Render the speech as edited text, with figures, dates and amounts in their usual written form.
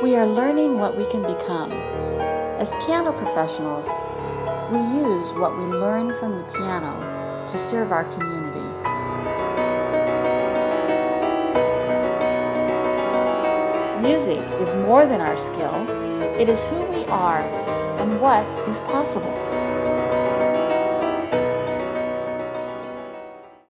We are learning what we can become. As piano professionals, we use what we learn from the piano to serve our community. Music is more than our skill. It is who we are and what is possible.